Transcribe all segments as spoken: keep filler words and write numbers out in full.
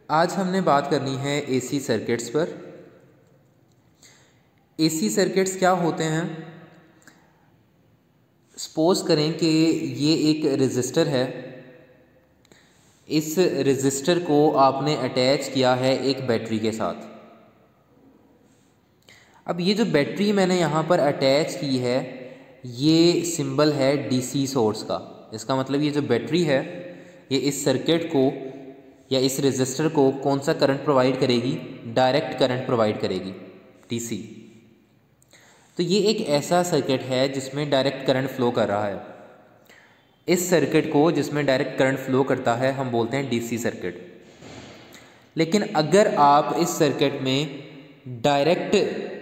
आज हमने बात करनी है एसी सर्किट्स पर। एसी सर्किट्स क्या होते हैं? सपोज करें कि ये एक रेजिस्टर है। इस रेजिस्टर को आपने अटैच किया है एक बैटरी के साथ। अब ये जो बैटरी मैंने यहाँ पर अटैच की है, ये सिंबल है डीसी सोर्स का। इसका मतलब ये जो बैटरी है ये इस सर्किट को या इस रेजिस्टर को कौन सा करंट प्रोवाइड करेगी? डायरेक्ट करंट प्रोवाइड करेगी, डीसी। तो ये एक ऐसा सर्किट है जिसमें डायरेक्ट करंट फ्लो कर रहा है। इस सर्किट को जिसमें डायरेक्ट करंट फ्लो करता है हम बोलते हैं डीसी सर्किट। लेकिन अगर आप इस सर्किट में डायरेक्ट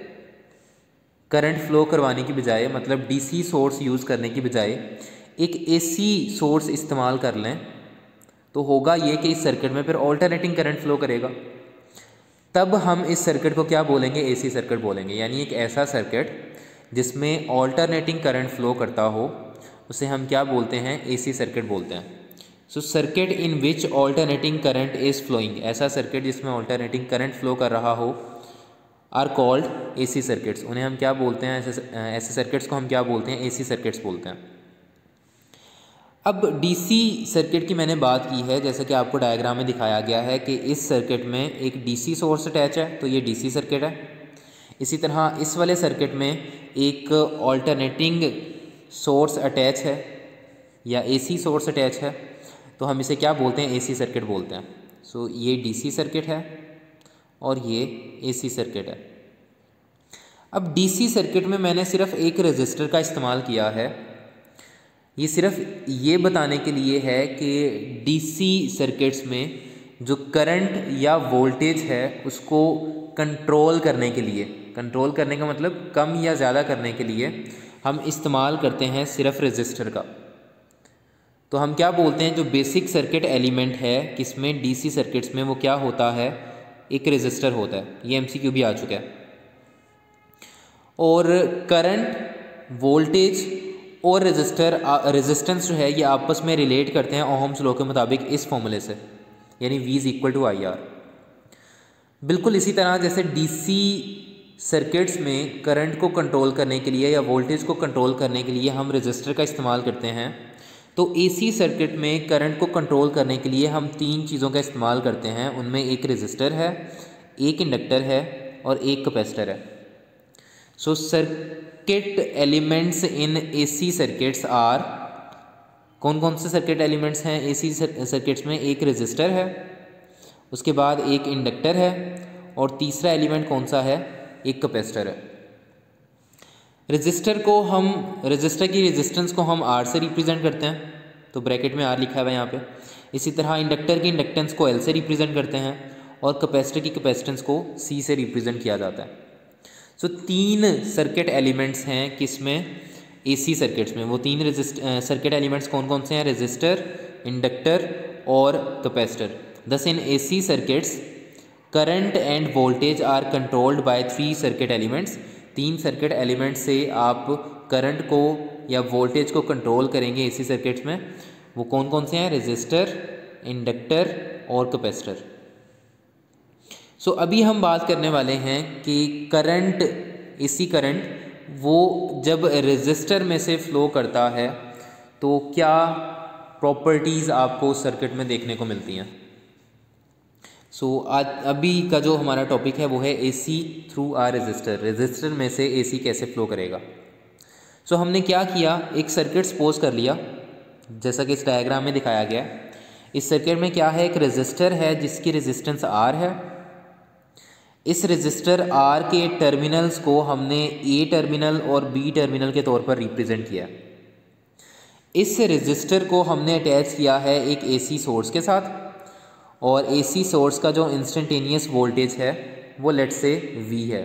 करंट फ्लो करवाने की बजाय, मतलब डीसी सोर्स यूज़ करने की बजाय एक एसी सोर्स इस्तेमाल कर लें, तो होगा ये कि इस सर्किट में फिर ऑल्टरनेटिंग करंट फ्लो करेगा। तब हम इस सर्किट को क्या बोलेंगे? एसी सर्किट बोलेंगे। यानी एक ऐसा सर्किट जिसमें ऑल्टरनेटिंग करंट फ्लो करता हो उसे हम क्या बोलते हैं? एसी सर्किट बोलते हैं। So circuit in which alternating current is flowing, ऐसा सर्किट जिसमें ऑल्टरनेटिंग करंट फ्लो कर रहा हो, आर कॉल्ड एसी सर्किट्स। उन्हें हम क्या बोलते हैं? ऐसे ऐसे सर्किट्स को हम क्या बोलते हैं? एसी सर्किट्स बोलते हैं। अब डीसी सर्किट की मैंने बात की है, जैसे कि आपको डायग्राम में दिखाया गया है कि इस सर्किट में एक डीसी सोर्स अटैच है, तो ये डीसी सर्किट है। इसी तरह इस वाले सर्किट में एक ऑल्टरनेटिंग सोर्स अटैच है या एसी सोर्स अटैच है, तो हम इसे क्या बोलते हैं? एसी सर्किट बोलते हैं। सो ये डीसी सर्किट है और ये एसी सर्किट है। अब डीसी सर्किट में मैंने सिर्फ एक रेजिस्टर का इस्तेमाल किया है। ये सिर्फ ये बताने के लिए है कि डीसी सर्किट्स में जो करंट या वोल्टेज है उसको कंट्रोल करने के लिए, कंट्रोल करने का मतलब कम या ज़्यादा करने के लिए हम इस्तेमाल करते हैं सिर्फ रेजिस्टर का। तो हम क्या बोलते हैं? जो बेसिक सर्किट एलिमेंट है किसमें? डीसी सर्किट्स में, वो क्या होता है? एक रेजिस्टर होता है। ये एमसीक्यू भी आ चुका है। और करंट, वोल्टेज और रेजिस्टर रेजिस्टेंस जो है ये आपस में रिलेट करते हैं ओहम्स लॉ के मुताबिक इस फॉर्मूले से, यानी V is equal to I R. बिल्कुल इसी तरह जैसे डीसी सर्किट्स में करंट को कंट्रोल करने के लिए या वोल्टेज को कंट्रोल करने के लिए हम रेजिस्टर का इस्तेमाल करते हैं, तो एसी सर्किट में करंट को कंट्रोल करने के लिए हम तीन चीज़ों का इस्तेमाल करते हैं। उनमें एक रेजिस्टर है, एक इंडक्टर है और एक कैपेसिटर है। So circuit elements in AC circuits are, कौन कौन से सर्किट एलिमेंट्स हैं एसी सर्किट्स में? एक रेजिस्टर है, उसके बाद एक इंडक्टर है और तीसरा एलिमेंट कौन सा है? एक कैपेसिटर है। रेजिस्टर को हम रेजिस्टर की रेजिस्टेंस को हम आर से रिप्रेजेंट करते हैं, तो ब्रैकेट में आर लिखा हुआ है यहाँ पे। इसी तरह इंडक्टर की इंडक्टेंस को एल से रिप्रेजेंट करते हैं और कैपेसिटर की कैपेसिटेंस को सी से रिप्रेजेंट किया जाता है। सो so, तीन सर्किट एलिमेंट्स हैं किसमें? एसी सर्किट्स में। वो तीन रेजिस्ट सर्किट एलिमेंट्स कौन कौन से हैं? रेजिस्टर, इंडक्टर और capacitor. Thus in AC circuits current and voltage are controlled by three circuit elements. तीन सर्किट एलिमेंट्स से आप करंट को या वोल्टेज को कंट्रोल करेंगे एसी सर्किट्स में। वो कौन कौन से हैं? रेजिस्टर, इंडक्टर और कैपेसिटर। सो so, अभी हम बात करने वाले हैं कि करंट, एसी करंट वो जब रेजिस्टर में से फ्लो करता है तो क्या प्रॉपर्टीज़ आपको सर्किट में देखने को मिलती हैं। सो so, आज अभी का जो हमारा टॉपिक है वो है AC through R resistor. Resistor में से एसी कैसे फ्लो करेगा। सो so, हमने क्या किया? एक सर्किट सपोज कर लिया जैसा कि इस डायग्राम में दिखाया गया है। इस सर्किट में क्या है? एक रेजिस्टर है जिसकी रेजिस्टेंस आर है। इस रेजिस्टर आर के टर्मिनल्स को हमने ए टर्मिनल और बी टर्मिनल के तौर पर रिप्रेजेंट किया। इस रेजिस्टर को हमने अटैच किया है एक एसी सोर्स के साथ और एसी सोर्स का जो इंस्टेंटेनियस वोल्टेज है वो लेट से V है।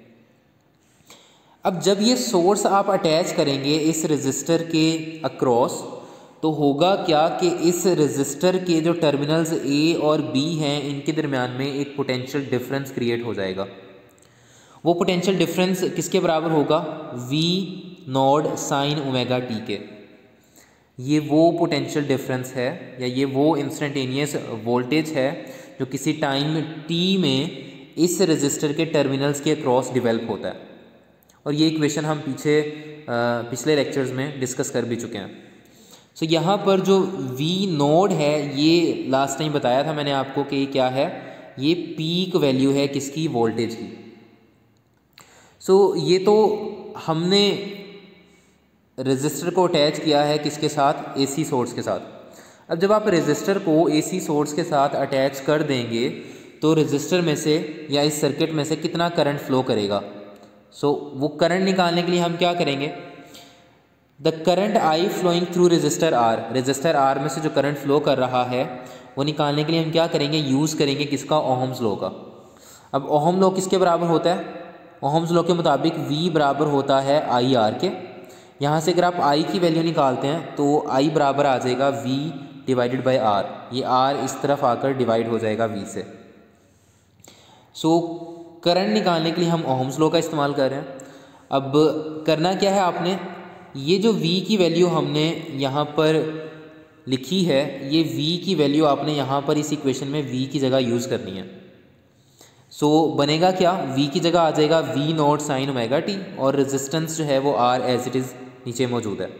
अब जब ये सोर्स आप अटैच करेंगे इस रेजिस्टर के अक्रॉस, तो होगा क्या कि इस रेजिस्टर के जो टर्मिनल्स ए और बी हैं इनके दरमियान में एक पोटेंशियल डिफरेंस क्रिएट हो जाएगा। वो पोटेंशियल डिफरेंस किसके बराबर होगा? V naught sine omega t के। ये वो पोटेंशियल डिफरेंस है या ये वो इंस्टेंटेनियस वोल्टेज है जो किसी टाइम t में इस रेजिस्टर के टर्मिनल्स के अक्रॉस डेवलप होता है। और ये इक्वेशन हम पीछे आ, पिछले लेक्चर्स में डिस्कस कर भी चुके हैं। सो so, यहाँ पर जो V नोड है ये लास्ट टाइम बताया था मैंने आपको कि ये क्या है, ये पीक वैल्यू है किसकी, वोल्टेज की। सो so, ये तो हमने रेजिस्टर को अटैच किया है किसके साथ, एसी सोर्स के साथ। अब जब आप रेजिस्टर को एसी सोर्स के साथ अटैच कर देंगे तो रेजिस्टर में से या इस सर्किट में से कितना करंट फ्लो करेगा। सो so, वो करंट निकालने के लिए हम क्या करेंगे, the current I flowing through resistor R, resistor R में से जो करंट फ्लो कर रहा है वो निकालने के लिए हम क्या करेंगे, यूज़ करेंगे किसका, ओहम्स लॉ का। अब ओहम लॉ किसके बराबर होता है, ओहम्स लॉ के मुताबिक V बराबर होता है आई आर के। यहाँ से अगर आप I की वैल्यू निकालते हैं तो I बराबर आ जाएगा V डिवाइडेड बाय R, ये R इस तरफ आकर डिवाइड हो जाएगा V से। सो so, करंट निकालने के लिए हम ओहम्स लॉ का इस्तेमाल कर रहे हैं। अब करना क्या है आपने, ये जो V की वैल्यू हमने यहाँ पर लिखी है, ये V की वैल्यू आपने यहाँ पर इस इक्वेशन में V की जगह यूज़ करनी है। सो so, बनेगा क्या, V की जगह आ जाएगा V naught sine omega t और रेजिस्टेंस जो है वो R एज इट इज़ नीचे मौजूद है।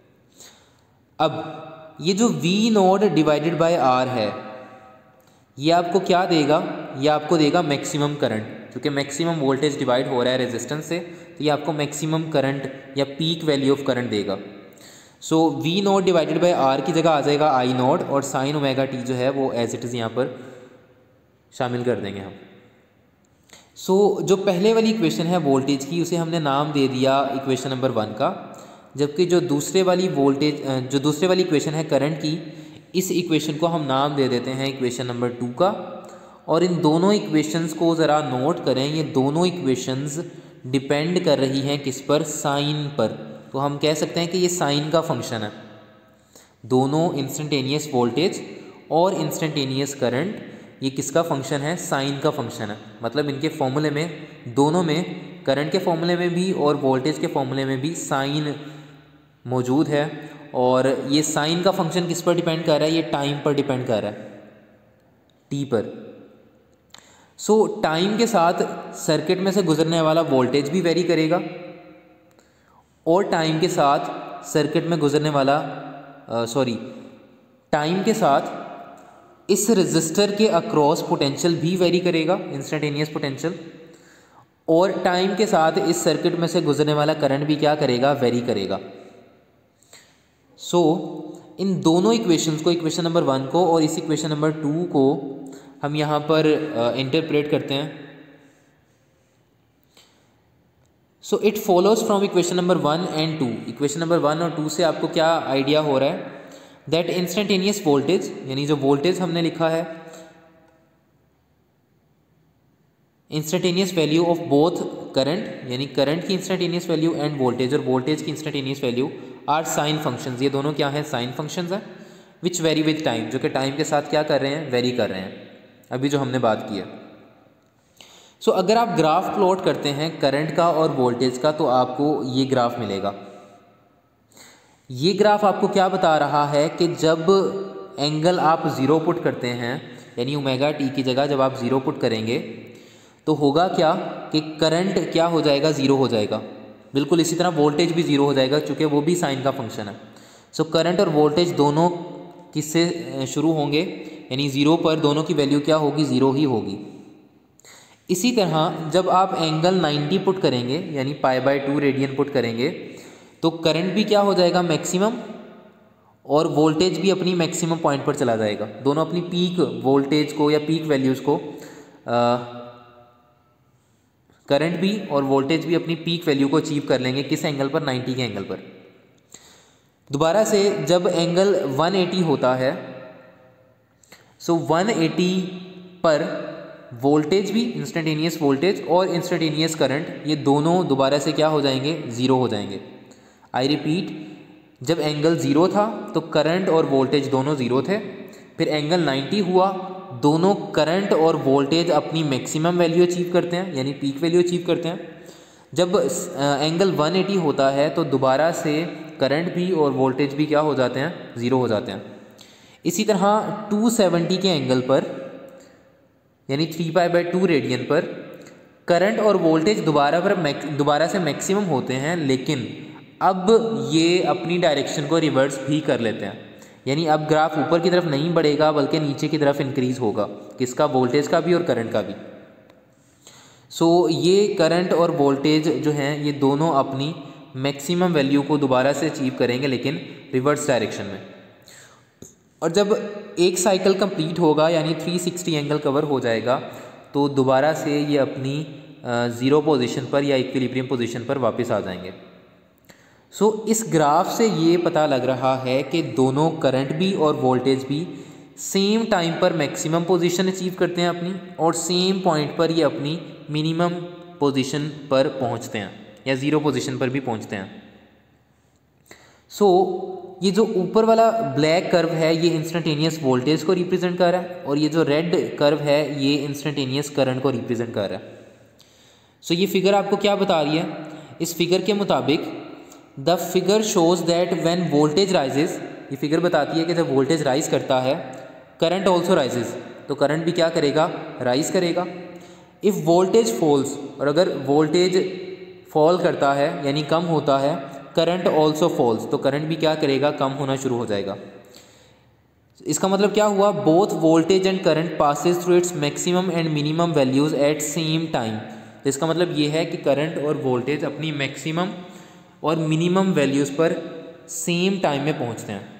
अब ये जो V naught divided by R है ये आपको क्या देगा, ये आपको देगा मैक्सिमम करंट, क्योंकि मैक्सिमम वोल्टेज डिवाइड हो रहा है रेजिस्टेंस से, तो ये आपको मैक्सिमम करंट या पीक वैल्यू ऑफ करंट देगा। So V naught divided by R की जगह आ जाएगा आई नॉट और साइन ओमेगा टी जो है वो एज इट इज़ यहाँ पर शामिल कर देंगे हम। सो so, जो पहले वाली इक्वेशन है वोल्टेज की उसे हमने नाम दे दिया इक्वेशन नंबर वन का, जबकि जो दूसरे वाली वोल्टेज जो दूसरे वाली इक्वेशन है करंट की, इस इक्वेशन को हम नाम दे देते हैं इक्वेशन नंबर टू का। और इन दोनों इक्वेशंस को ज़रा नोट करें, ये दोनों इक्वेशंस डिपेंड कर रही हैं किस पर, साइन पर। तो हम कह सकते हैं कि ये साइन का फंक्शन है। दोनों इंस्टेंटेनियस वोल्टेज और इंस्टेंटेनियस करंट ये किसका फंक्शन है, साइन का फंक्शन है। मतलब इनके फॉर्मूले में, दोनों में, करंट के फॉर्मूले में भी और वोल्टेज के फॉर्मूले में भी साइन मौजूद है। और ये साइन का फंक्शन किस पर डिपेंड कर रहा है, ये टाइम पर डिपेंड कर रहा है, टी पर। सो so, टाइम के साथ सर्किट में से गुजरने वाला वोल्टेज भी वेरी करेगा और टाइम के साथ सर्किट में गुजरने वाला सॉरी टाइम के साथ इस रेजिस्टर के अक्रॉस पोटेंशियल भी वेरी करेगा, इंस्टेंटेनियस पोटेंशियल, और टाइम के साथ इस सर्किट में से गुजरने वाला करंट भी क्या करेगा, वेरी करेगा। सो so, इन दोनों इक्वेशंस को, इक्वेशन नंबर वन को और इस इक्वेशन नंबर टू को हम यहाँ पर इंटरप्रेट uh, करते हैं। So it follows from equation number one and two, equation number one और टू से आपको क्या आइडिया हो रहा है, दैट इंस्टेंटेनियस वोल्टेज, यानी जो वोल्टेज हमने लिखा है, instantaneous value of both current, यानी करंट की इंस्टेंटेनियस वैल्यू एंड वोल्टेज, और वोल्टेज की instantaneous value are sine functions. ये दोनों क्या है, साइन फंक्शंस हैं, विच वेरी विद टाइम, जो कि टाइम के साथ क्या कर रहे हैं, वेरी कर रहे हैं, अभी जो हमने बात की है। सो so, अगर आप ग्राफ प्लॉट करते हैं करंट का और वोल्टेज का तो आपको ये ग्राफ मिलेगा। ये ग्राफ आपको क्या बता रहा है कि जब एंगल आप ज़ीरो पुट करते हैं, यानी ओमेगा टी की जगह जब आप ज़ीरो पुट करेंगे तो होगा क्या कि करंट क्या हो जाएगा, ज़ीरो हो जाएगा। बिल्कुल इसी तरह वोल्टेज भी ज़ीरो हो जाएगा क्योंकि वो भी साइन का फंक्शन है। सो करंट और वोल्टेज दोनों किससे शुरू होंगे, यानी ज़ीरो पर दोनों की वैल्यू क्या होगी, ज़ीरो ही होगी। इसी तरह जब आप एंगल नाइन्टी पुट करेंगे, यानी pi by two radian put करेंगे, तो करंट भी क्या हो जाएगा, मैक्सिमम, और वोल्टेज भी अपनी मैक्सिमम पॉइंट पर चला जाएगा। दोनों अपनी पीक वोल्टेज को या पीक वैल्यूज़ को, करंट भी और वोल्टेज भी अपनी पीक वैल्यू को अचीव कर लेंगे। किस एंगल पर, नाइन्टी के एंगल पर। दोबारा से जब एंगल वन एटी होता है, सो वन एटी पर वोल्टेज भी, इंस्टेंटेनियस वोल्टेज और इंस्टेंटेनियस करंट, ये दोनों दोबारा से क्या हो जाएंगे, ज़ीरो हो जाएंगे। आई रिपीट, जब एंगल ज़ीरो था तो करंट और वोल्टेज दोनों ज़ीरो थे। फिर एंगल नाइन्टी हुआ, दोनों करंट और वोल्टेज अपनी मैक्सिमम वैल्यू अचीव करते हैं, यानी पीक वैल्यू अचीव करते हैं। जब एंगल वन एटी होता है तो दोबारा से करंट भी और वोल्टेज भी क्या हो जाते हैं, ज़ीरो हो जाते हैं। इसी तरह टू सेवेंटी के एंगल पर यानी three pi by two radian पर करंट और वोल्टेज दोबारा पर दोबारा से मैक्सिमम होते हैं, लेकिन अब ये अपनी डायरेक्शन को रिवर्स भी कर लेते हैं। यानी अब ग्राफ ऊपर की तरफ नहीं बढ़ेगा बल्कि नीचे की तरफ इंक्रीज़ होगा, किसका, वोल्टेज का भी और करंट का भी। सो so, ये करंट और वोल्टेज जो हैं ये दोनों अपनी मैक्सिमम वैल्यू को दोबारा से अचीव करेंगे, लेकिन रिवर्स डायरेक्शन में। और जब एक साइकिल कंप्लीट होगा यानी थ्री सिक्सटी एंगल कवर हो जाएगा तो दोबारा से ये अपनी ज़ीरो पोजीशन पर या इक्विलिब्रियम पोजीशन पर वापस आ जाएंगे। सो so, इस ग्राफ से ये पता लग रहा है कि दोनों करंट भी और वोल्टेज भी सेम टाइम पर मैक्सिमम पोजीशन अचीव करते हैं अपनी, और सेम पॉइंट पर ये अपनी मिनिमम पोजीशन पर पहुंचते हैं या ज़ीरो पोजीशन पर भी पहुंचते हैं। सो so, ये जो ऊपर वाला ब्लैक कर्व है ये इंस्टेंटेनियस वोल्टेज को रिप्रेजेंट कर रहा है, और ये जो रेड कर्व है ये इंस्टेंटेनियस करंट को रिप्रेजेंट कर रहा है। सो so, ये फिगर आपको क्या बता रही है? इस फिगर के मुताबिक the figure shows that when voltage rises, ये फिगर बताती है कि जब वोल्टेज राइज करता है करंट ऑल्सो राइजेस, तो करंट भी क्या करेगा, राइज करेगा। इफ़ वोल्टेज फॉल्स, और अगर वोल्टेज फॉल करता है यानी कम होता है, करंट ऑल्सो फॉल्स, तो करंट भी क्या करेगा, कम होना शुरू हो जाएगा। इसका मतलब क्या हुआ, both voltage and current passes through its maximum and minimum values at same time. तो इसका मतलब ये है कि करंट और वोल्टेज अपनी मैक्सिमम और मिनिमम वैल्यूज पर सेम टाइम में पहुंचते हैं।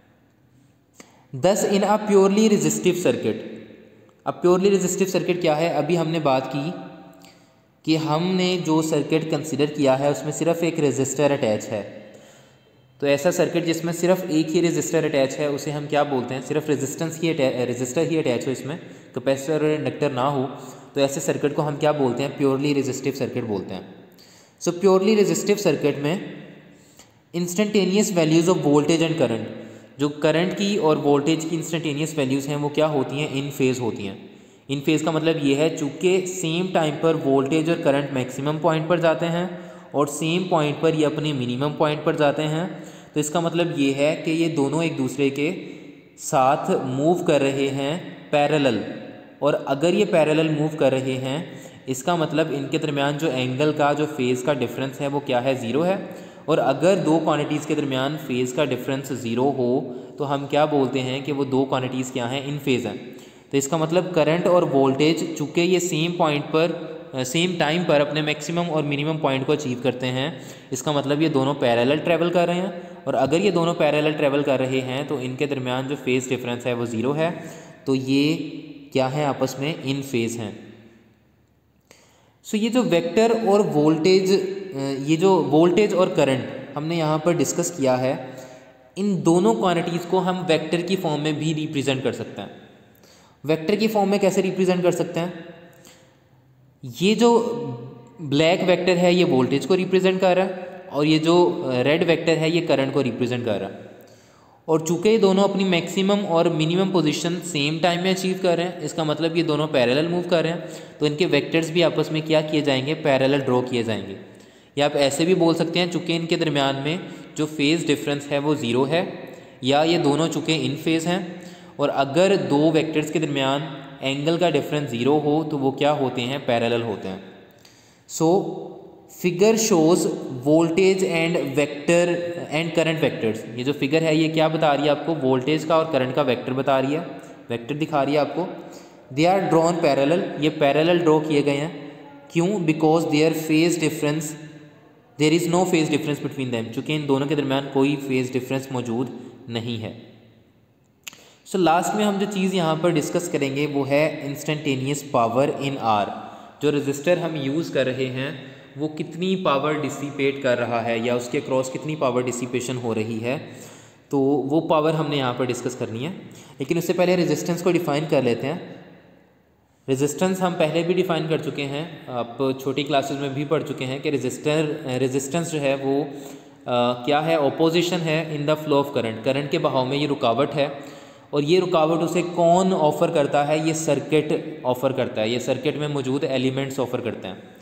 Thus in a purely resistive circuit, अब प्योरली रेजिस्टिव सर्किट क्या है, अभी हमने बात की कि हमने जो सर्किट कंसिडर किया है उसमें सिर्फ एक रेजिस्टर अटैच है। तो ऐसा सर्किट जिसमें सिर्फ एक ही रेजिस्टर अटैच है उसे हम क्या बोलते हैं, सिर्फ रेजिस्टेंस ही रेजिस्टर ही अटैच हो, इसमें कैपेसिटर और इंडक्टर ना हो, तो ऐसे सर्किट को हम क्या बोलते हैं, प्योरली रेजिस्टिव सर्किट बोलते हैं। सो प्योरली रेजिस्टिव सर्किट में instantaneous values of voltage and current, जो करंट की और वोल्टेज की इंस्टेंटेनियस वैल्यूज़ हैं वो क्या होती हैं, इन फेज़ होती हैं। इन फेज़ का मतलब ये है चूँकि सेम टाइम पर वोल्टेज और करंट मैक्सिमम पॉइंट पर जाते हैं और सेम पॉइंट पर ये अपने मिनिमम पॉइंट पर जाते हैं, तो इसका मतलब ये है कि ये दोनों एक दूसरे के साथ मूव कर रहे हैं पैरेलल। और अगर ये पैरेलल मूव कर रहे हैं इसका मतलब इनके दरमियान जो एंगल का, जो फेज़ का डिफरेंस है वो क्या है, ज़ीरो है। और अगर दो क्वांटिटीज़ के दरमियान फेज़ का डिफरेंस ज़ीरो हो तो हम क्या बोलते हैं कि वो दो क्वांटिटीज़ क्या हैं, इन फेज़ हैं। तो इसका मतलब करंट और वोल्टेज चूँकि ये सेम पॉइंट पर सेम टाइम पर अपने मैक्सिमम और मिनिमम पॉइंट को अचीव करते हैं, इसका मतलब ये दोनों पैरेलल ट्रैवल कर रहे हैं। और अगर ये दोनों पैरेलल ट्रैवल कर रहे हैं तो इनके दरमियान जो फेज़ डिफरेंस है वो ज़ीरो है, तो ये क्या है, आपस में इन फेज़ हैं। सो ये जो वेक्टर और वोल्टेज, ये जो वोल्टेज और करंट हमने यहाँ पर डिस्कस किया है, इन दोनों क्वांटिटीज़ को हम वेक्टर की फॉर्म में भी रिप्रेजेंट कर सकते हैं। वेक्टर की फॉर्म में कैसे रिप्रेजेंट कर सकते हैं, ये जो ब्लैक वेक्टर है ये वोल्टेज को रिप्रेजेंट कर रहा है और ये जो रेड वेक्टर है ये करंट को रिप्रेजेंट कर रहा है। और चूँकि ये दोनों अपनी मैक्सिमम और मिनिमम पोजीशन सेम टाइम में अचीव कर रहे हैं, इसका मतलब ये दोनों पैरेलल मूव कर रहे हैं, तो इनके वेक्टर्स भी आपस में क्या किए जाएंगे, पैरेलल ड्रॉ किए जाएंगे। या आप ऐसे भी बोल सकते हैं चूँकि इनके दरमियान में जो फेज़ डिफरेंस है वो ज़ीरो है, या ये दोनों चूँकि इन फेज़ हैं, और अगर दो वेक्टर्स के दरमियान एंगल का डिफरेंस ज़ीरो हो तो वो क्या होते हैं, पैरेलल होते हैं। So figure shows voltage and vector and current vectors. ये जो फिगर है ये क्या बता रही है आपको, वोल्टेज का और करंट का वेक्टर बता रही है, वेक्टर दिखा रही है आपको। दे आर ड्रॉन पैरेलल, ये पैरेलल ड्रॉ किए गए हैं। क्यों, because their phase difference, there is no phase difference between them, चूँकि इन दोनों के दरमियान कोई फेज़ डिफरेंस मौजूद नहीं है। सो so, लास्ट में हम जो चीज़ यहाँ पर डिस्कस करेंगे वो है इंस्टेंटेनियस पावर इन आर। जो रजिस्टर हम यूज़ कर रहे हैं वो कितनी पावर डिसिपेट कर रहा है या उसके क्रॉस कितनी पावर डिसिपेशन हो रही है, तो वो पावर हमने यहाँ पर डिस्कस करनी है। लेकिन उससे पहले रेजिस्टेंस को डिफ़ाइन कर लेते हैं। रेजिस्टेंस हम पहले भी डिफ़ाइन कर चुके हैं, आप छोटी क्लासेस में भी पढ़ चुके हैं कि रेजिस्टर रेजिस्टेंस जो है वो आ, क्या है, ऑपोजिशन है in the flow of current. Current के बहाव में ये रुकावट है, और ये रुकावट उसे कौन ऑफ़र करता है, ये सर्किट ऑफ़र करता है, ये सर्किट में मौजूद एलिमेंट्स ऑफ़र करते हैं।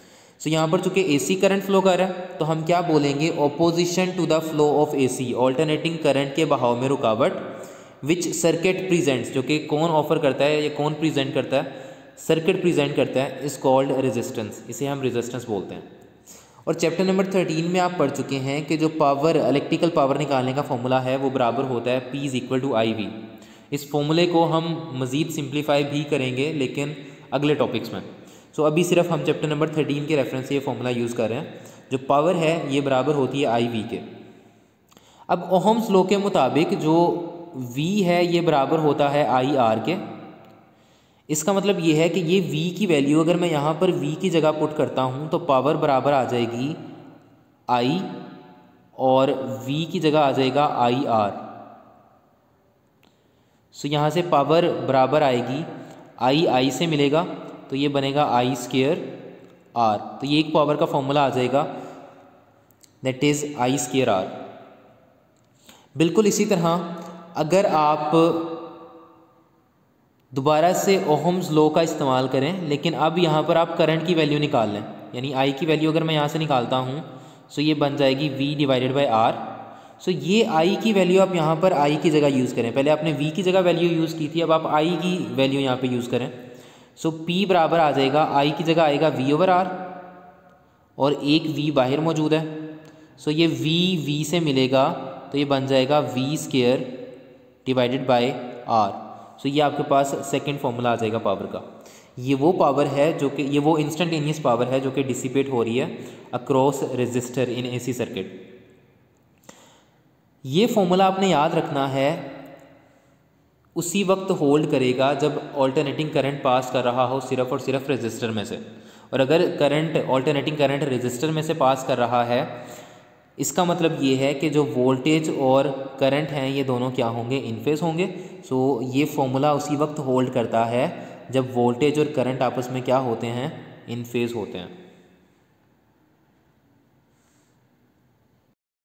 सो यहाँ पर चूंकि एसी करंट फ्लो कर रहा है तो हम क्या बोलेंगे, opposition to the flow of AC, alternating current के बहाव में रुकावट, विच सर्किट प्रेजेंट्स, जो कि कौन ऑफर करता है या कौन प्रेजेंट करता है, सर्किट प्रेजेंट करता है, इज कॉल्ड रेजिस्टेंस, इसे हम रेजिस्टेंस बोलते हैं। और चैप्टर नंबर थर्टीन में आप पढ़ चुके हैं कि जो पावर, इलेक्ट्रिकल पावर निकालने का फॉर्मूला है वो बराबर होता है P is equal to I V. इस फॉर्मूले को हम मज़ीद सिंप्लीफाई भी करेंगे लेकिन अगले टॉपिक्स में। सो so, अभी सिर्फ हम चैप्टर नंबर थर्टीन के रेफरेंस से ये फॉर्मूला यूज़ कर रहे हैं। जो पावर है ये बराबर होती है आई वी के। अब ओहम्स लॉ के मुताबिक जो V है ये बराबर होता है आई आर के। इसका मतलब ये है कि ये V की वैल्यू अगर मैं यहाँ पर V की जगह पुट करता हूँ तो पावर बराबर आ जाएगी I और V की जगह आ जाएगा आई आर। सो यहाँ से पावर बराबर आएगी आई आई से मिलेगा तो ये बनेगा आई स्केयर आर। तो ये एक पावर का फॉर्मूला आ जाएगा, that is I square R. बिल्कुल इसी तरह अगर आप दोबारा से ओहम्स लॉ का इस्तेमाल करें, लेकिन अब यहाँ पर आप करंट की वैल्यू निकाल लें, यानी आई की वैल्यू अगर मैं यहाँ से निकालता हूँ सो ये बन जाएगी V divided by R. So ये I की वैल्यू आप यहाँ पर I की जगह यूज़ करें, पहले आपने V की जगह वैल्यू यूज़ की थी, अब आप I की वैल्यू यहाँ पे यूज़ करें। सो P बराबर आ जाएगा, I की जगह आएगा V ओवर R और एक V बाहर मौजूद है। सो ये V V से मिलेगा तो ये बन जाएगा V square divided by R। So ये आपके पास सेकंड फॉर्मूला आ जाएगा पावर का। ये वो पावर है जो कि ये वो इंस्टेंटेनियस पावर है जो कि डिसिपेट हो रही है across resistor in AC circuit. ये फॉर्मूला आपने याद रखना है, उसी वक्त होल्ड करेगा जब ऑल्टरनेटिंग करंट पास कर रहा हो सिर्फ और सिर्फ रेजिस्टर में से। और अगर करंट ऑल्टरनेटिंग करंट रेजिस्टर में से पास कर रहा है, इसका मतलब ये है कि जो वोल्टेज और करंट हैं ये दोनों क्या होंगे, इन फेज होंगे। सो ये फॉर्मूला उसी वक्त होल्ड करता है जब वोल्टेज और करंट आपस में क्या होते हैं, इन फेज होते हैं।